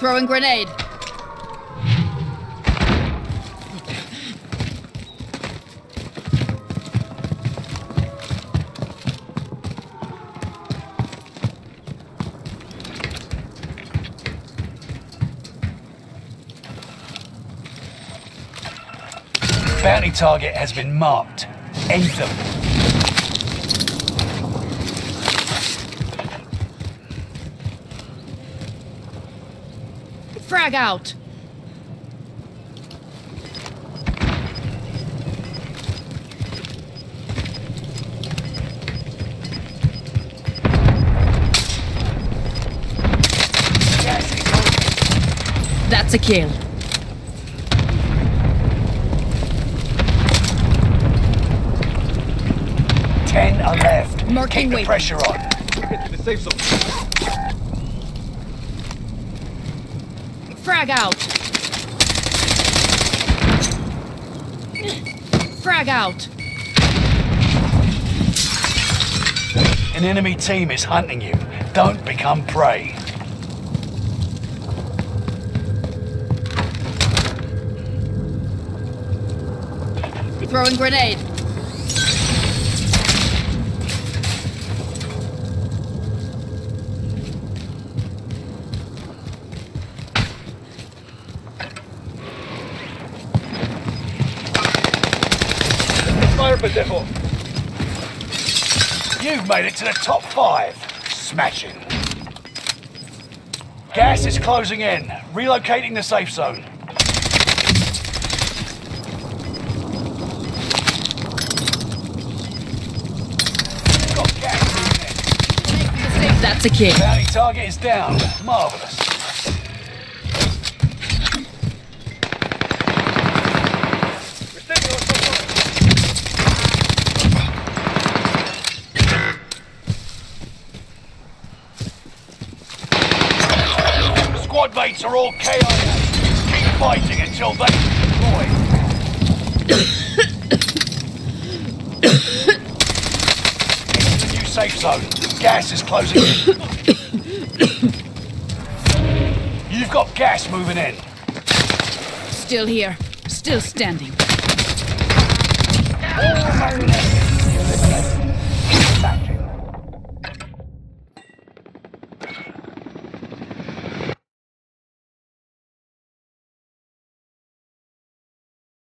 Throwing grenade. Bounty target has been marked. End them. Frag out. That's a kill. Are left. Marking Keep the waypoint. pressure on. Get to the safe zone. Frag out. Frag out. An enemy team is hunting you. Don't become prey. Throwing grenade. You've made it to the top 5. Smashing. Gas is closing in. Relocating the safe zone. Got gas moving in. That's a kill. Bounty target is down. Marvelous. Squad mates are all KIA. Keep fighting until they deploy. Into the new safe zone. Gas is closing in. You've got gas moving in. Still here. Still standing.